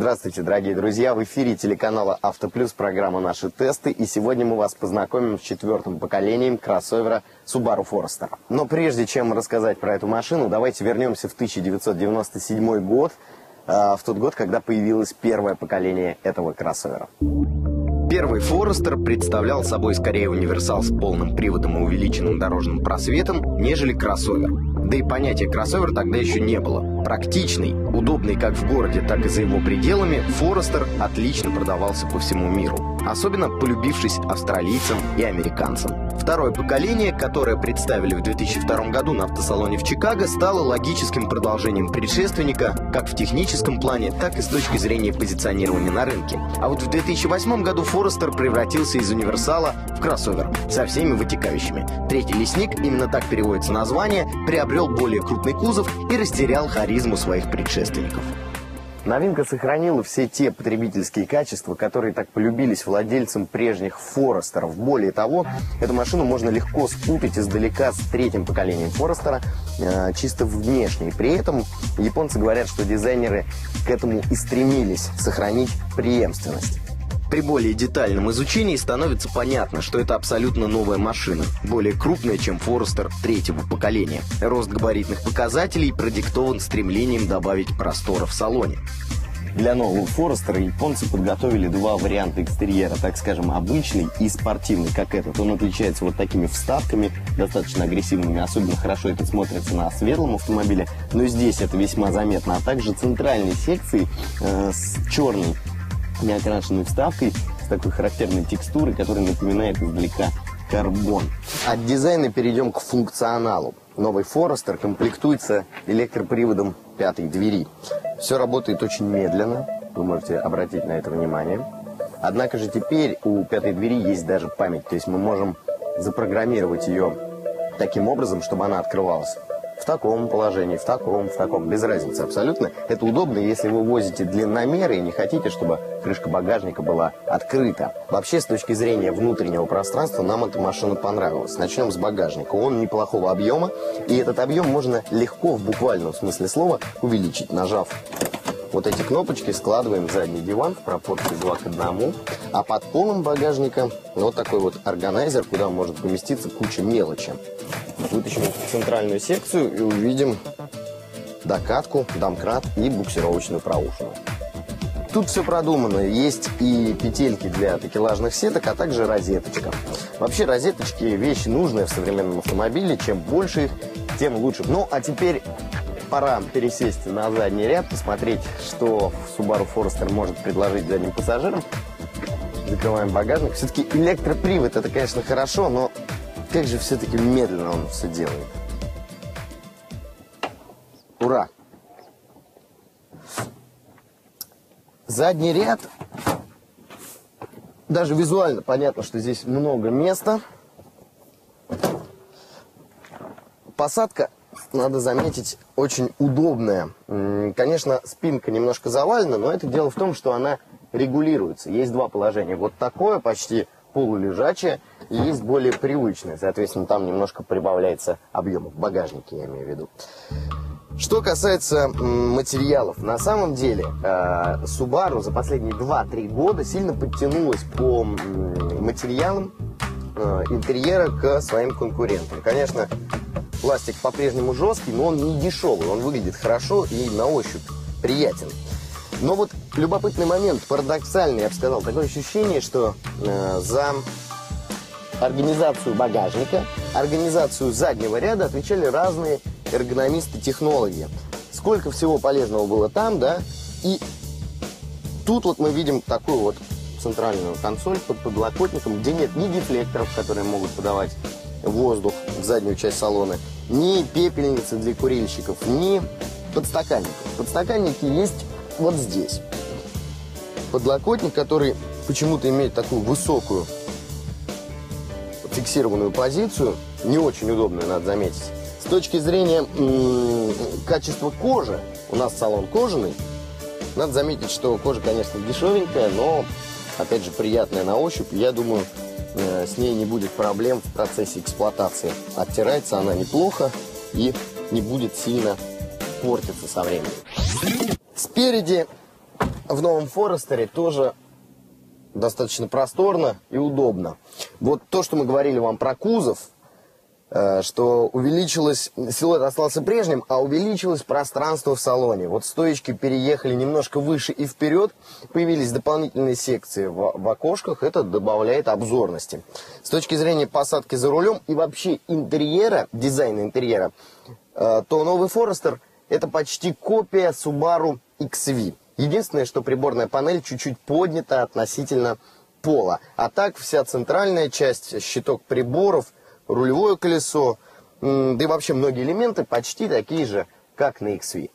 Здравствуйте, дорогие друзья! В эфире телеканала «Автоплюс» программа «Наши тесты». И сегодня мы вас познакомим с четвертым поколением кроссовера Subaru Forester. Но прежде чем рассказать про эту машину, давайте вернемся в 1997 год, в тот год, когда появилось первое поколение этого кроссовера. Первый Forester представлял собой скорее универсал с полным приводом и увеличенным дорожным просветом, нежели кроссовер. Да и понятия кроссовер тогда еще не было. Практичный, удобный как в городе, так и за его пределами, Forester отлично продавался по всему миру, особенно полюбившись австралийцам и американцам. Второе поколение, которое представили в 2002 году на автосалоне в Чикаго, стало логическим продолжением предшественника как в техническом плане, так и с точки зрения позиционирования на рынке. А вот в 2008 году Forester превратился из универсала в кроссовер со всеми вытекающими. Третий лесник, именно так переводится название, приобрел более крупный кузов и растерял харизму своих предшественников. Новинка сохранила все те потребительские качества, которые так полюбились владельцам прежних Форестеров. Более того, эту машину можно легко спутать издалека с третьим поколением Форестера, чисто внешне. При этом японцы говорят, что дизайнеры к этому и стремились сохранить преемственность. При более детальном изучении становится понятно, что это абсолютно новая машина, более крупная, чем Forester третьего поколения. Рост габаритных показателей продиктован стремлением добавить простора в салоне. Для нового Forester японцы подготовили два варианта экстерьера, так скажем, обычный и спортивный, как этот. Он отличается вот такими вставками, достаточно агрессивными, особенно хорошо это смотрится на светлом автомобиле, но здесь это весьма заметно, а также центральной секции с черной неокрашенной вставкой, с такой характерной текстурой, которая напоминает издалека карбон. От дизайна перейдем к функционалу. Новый Forester комплектуется электроприводом пятой двери. Все работает очень медленно, вы можете обратить на это внимание. Однако же теперь у пятой двери есть даже память, то есть мы можем запрограммировать ее таким образом, чтобы она открывалась в таком положении, в таком, без разницы абсолютно. Это удобно, если вы возите длинномеры и не хотите, чтобы крышка багажника была открыта. Вообще, с точки зрения внутреннего пространства, нам эта машина понравилась. Начнем с багажника. Он неплохого объема, и этот объем можно легко, в буквальном смысле слова, увеличить, нажав вот эти кнопочки, складываем задний диван в пропорции 2 к 1, а под полом багажника вот такой вот органайзер, куда может поместиться куча мелочи. Вытащим центральную секцию и увидим докатку, домкрат и буксировочную проушину. Тут все продумано. Есть и петельки для такелажных сеток, а также розеточка. Вообще розеточки вещь нужная в современном автомобиле. Чем больше их, тем лучше. Ну, а теперь пора пересесть на задний ряд, посмотреть, что Subaru Forester может предложить задним пассажирам. Закрываем багажник. Все-таки электропривод — это, конечно, хорошо, но как же все-таки медленно он все делает. Ура! Задний ряд. Даже визуально понятно, что здесь много места. Посадка, надо заметить, очень удобная. Конечно, спинка немножко завалена, но это дело в том, что она регулируется. Есть два положения. Вот такое, почти полулежачее, и есть более привычное. Соответственно, там немножко прибавляется объема. В багажнике, я имею в виду. Что касается материалов, на самом деле Subaru за последние 2-3 года сильно подтянулась по материалам интерьера к своим конкурентам. Конечно, пластик по-прежнему жесткий, но он не дешевый, он выглядит хорошо и на ощупь приятен. Но вот любопытный момент, парадоксальный, я бы сказал, такое ощущение, что за организацию багажника, организацию заднего ряда отвечали разные эргономисты-технологи. Сколько всего полезного было там, да, и тут вот мы видим такую вот центральную консоль под подлокотником, где нет ни дефлекторов, которые могут подавать воздух в заднюю часть салона, ни пепельницы для курильщиков, ни подстаканников. Подстаканники есть вот здесь. Подлокотник, который почему-то имеет такую высокую фиксированную позицию, не очень удобную, надо заметить. С точки зрения качества кожи, у нас салон кожаный, надо заметить, что кожа, конечно, дешевенькая, но, опять же, приятная на ощупь. Я думаю, с ней не будет проблем в процессе эксплуатации. Оттирается она неплохо и не будет сильно портиться со временем. Спереди в новом Форестере тоже достаточно просторно и удобно. Вот то, что мы говорили вам про кузов, что увеличилось, силуэт остался прежним, а увеличилось пространство в салоне. Вот стоечки переехали немножко выше и вперед, появились дополнительные секции в окошках, это добавляет обзорности. С точки зрения посадки за рулем и вообще интерьера, дизайна интерьера, то новый Forester это почти копия Subaru XV. Единственное, что приборная панель чуть-чуть поднята относительно пола. А так вся центральная часть, щиток приборов, рулевое колесо, да и вообще многие элементы почти такие же, как на XV.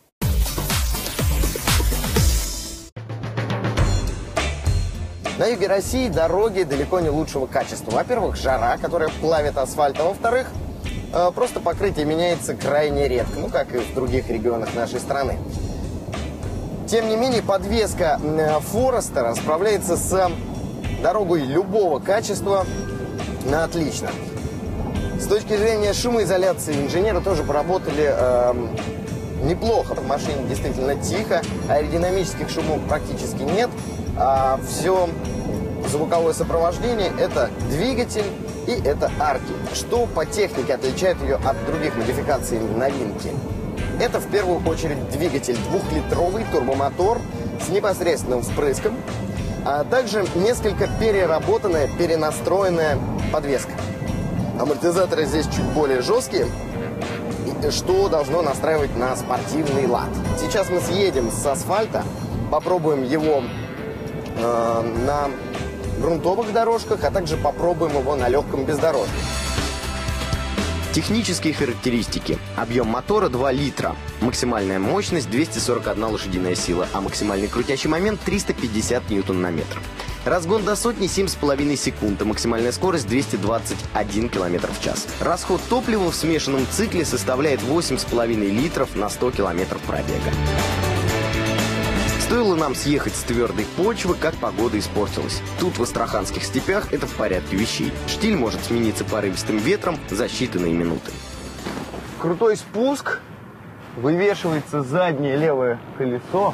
На юге России дороги далеко не лучшего качества. Во-первых, жара, которая плавит асфальт, а во-вторых, просто покрытие меняется крайне редко, ну как и в других регионах нашей страны. Тем не менее, подвеска Форестера справляется с дорогой любого качества на отлично. С точки зрения шумоизоляции инженеры тоже поработали неплохо. В машине действительно тихо, аэродинамических шумов практически нет. А все звуковое сопровождение – это двигатель и это арки. Что по технике отличает ее от других модификаций новинки? Это в первую очередь двигатель 2-литровый турбомотор с непосредственным впрыском, а также несколько переработанная, перенастроенная подвеска. Амортизаторы здесь чуть более жесткие, что должно настраивать на спортивный лад. Сейчас мы съедем с асфальта, попробуем его на грунтовых дорожках, а также попробуем его на легком бездорожье. Технические характеристики. Объем мотора 2 литра. Максимальная мощность 241 лошадиная сила, а максимальный крутящий момент 350 ньютон-метров. Разгон до сотни 7,5 секунд, а максимальная скорость 221 км в час. Расход топлива в смешанном цикле составляет 8,5 литров на 100 км пробега. Стоило нам съехать с твердой почвы, как погода испортилась. Тут в астраханских степях это в порядке вещей. Штиль может смениться порывистым ветром за считанные минуты. Крутой спуск, вывешивается заднее левое колесо.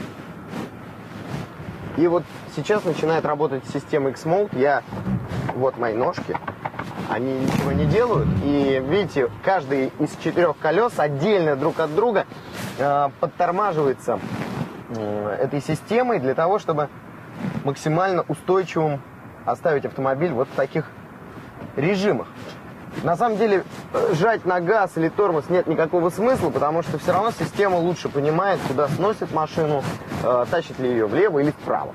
И вот сейчас начинает работать система X-Mode. Вот мои ножки, они ничего не делают. И видите, каждый из 4 колес отдельно друг от друга подтормаживается этой системой для того, чтобы максимально устойчивым оставить автомобиль вот в таких режимах. На самом деле жать на газ или тормоз нет никакого смысла, потому что все равно система лучше понимает, куда сносит машину, тащит ли ее влево или вправо.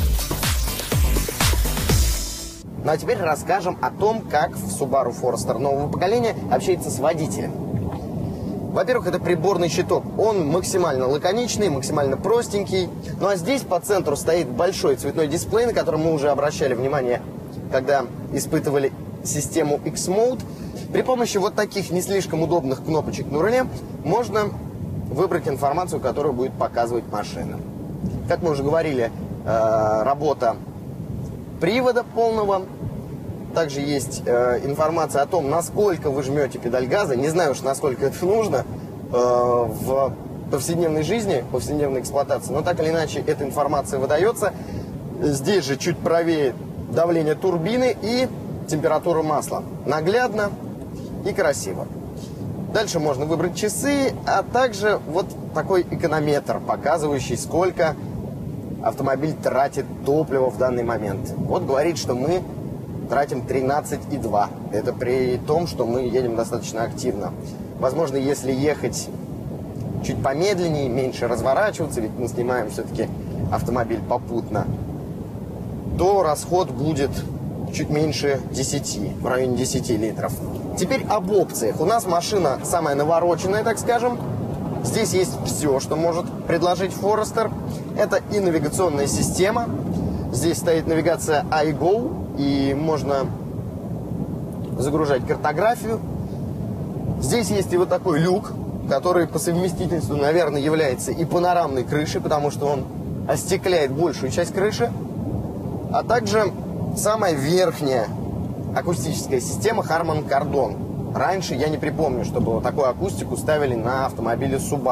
Ну а теперь расскажем о том, как в Subaru Forester нового поколения общается с водителем. Во-первых, это приборный щиток. Он максимально лаконичный, максимально простенький. Ну а здесь по центру стоит большой цветной дисплей, на который мы уже обращали внимание, когда испытывали систему X-Mode. При помощи вот таких не слишком удобных кнопочек на руле можно выбрать информацию, которую будет показывать машина. Как мы уже говорили, работа привода полного. Также есть информация о том, насколько вы жмете педаль газа. Не знаю уж, насколько это нужно в повседневной жизни, повседневной эксплуатации. Но так или иначе, эта информация выдается. Здесь же чуть правее давление турбины и температура масла. Наглядно и красиво. Дальше можно выбрать часы, а также вот такой эконометр, показывающий, сколько автомобиль тратит топлива в данный момент. Вот говорит, что мы тратим 13,2. Это при том, что мы едем достаточно активно. Возможно, если ехать чуть помедленнее, меньше разворачиваться, ведь мы снимаем все-таки автомобиль попутно, то расход будет чуть меньше 10, в районе 10 литров. Теперь об опциях. У нас машина самая навороченная, так скажем. Здесь есть все, что может предложить Forester. Это и навигационная система. Здесь стоит навигация iGo, и можно загружать картографию. Здесь есть и вот такой люк, который по совместительству, наверное, является и панорамной крышей, потому что он остекляет большую часть крыши. А также самая верхняя акустическая система Harman Kardon. Раньше я не припомню, чтобы вот такую акустику ставили на автомобиле Subaru.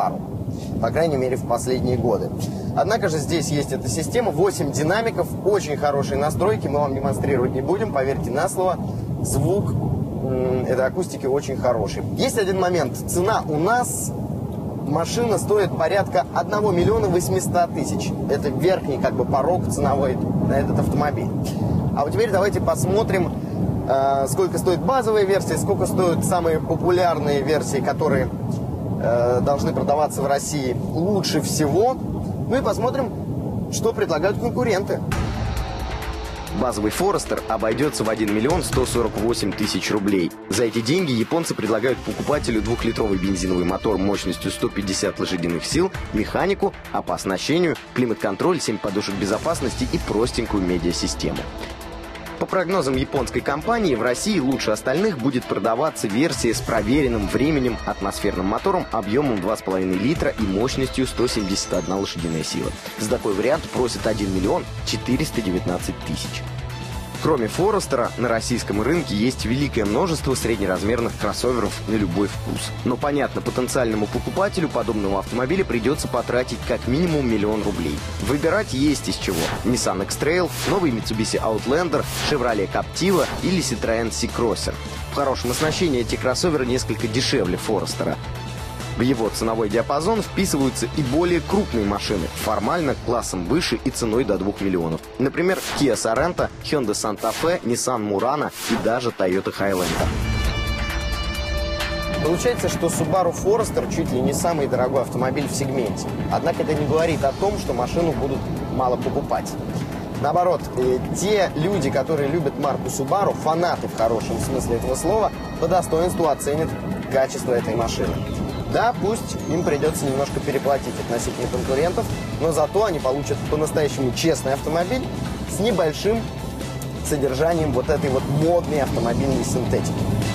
по крайней мере, в последние годы. Однако же здесь есть эта система, 8 динамиков, очень хорошие настройки, мы вам демонстрировать не будем, поверьте на слово, звук этой акустики очень хороший. Есть один момент, цена у нас, машина стоит порядка 1 миллиона 800 тысяч. Это верхний порог ценовой на этот автомобиль. А вот теперь давайте посмотрим, сколько стоит базовая версия, сколько стоят самые популярные версии, которые должны продаваться в России лучше всего. Ну и посмотрим, что предлагают конкуренты. Базовый Forester обойдется в 1 миллион 148 тысяч рублей. За эти деньги японцы предлагают покупателю 2-литровый бензиновый мотор мощностью 150 лошадиных сил, механику, а по оснащению климат-контроль, 7 подушек безопасности и простенькую медиасистему. По прогнозам японской компании, в России лучше остальных будет продаваться версия с проверенным временем атмосферным мотором объемом 2,5 литра и мощностью 171 лошадиная сила. За такой вариант просят 1 миллион 419 тысяч. Кроме Форестера, на российском рынке есть великое множество среднеразмерных кроссоверов на любой вкус. Но понятно, потенциальному покупателю подобного автомобиля придется потратить как минимум 1 миллион рублей. Выбирать есть из чего. Nissan X-Trail, новый Mitsubishi Outlander, Chevrolet Captiva или Citroën C-Crosser. В хорошем оснащении эти кроссоверы несколько дешевле Форестера. В его ценовой диапазон вписываются и более крупные машины, формально классом выше и ценой до 2 миллионов. Например, Kia Sorento, Hyundai Santa Fe, Nissan Murano и даже Toyota Highlander. Получается, что Subaru Forester чуть ли не самый дорогой автомобиль в сегменте. Однако это не говорит о том, что машину будут мало покупать. Наоборот, те люди, которые любят марку Subaru, фанаты в хорошем смысле этого слова, по достоинству оценят качество этой машины. Да, пусть им придется немножко переплатить относительно конкурентов, но зато они получат по-настоящему честный автомобиль с небольшим содержанием вот этой вот модной автомобильной синтетики.